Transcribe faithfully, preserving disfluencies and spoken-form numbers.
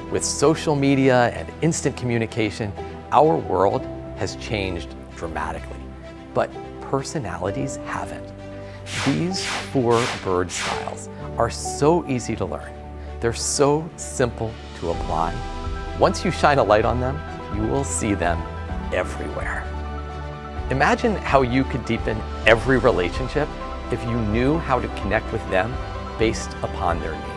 With social media and instant communication, our world has changed dramatically, but personalities haven't. These four bird styles are so easy to learn. They're so simple to apply. Once you shine a light on them, you will see them everywhere. Imagine how you could deepen every relationship if you knew how to connect with them based upon their needs.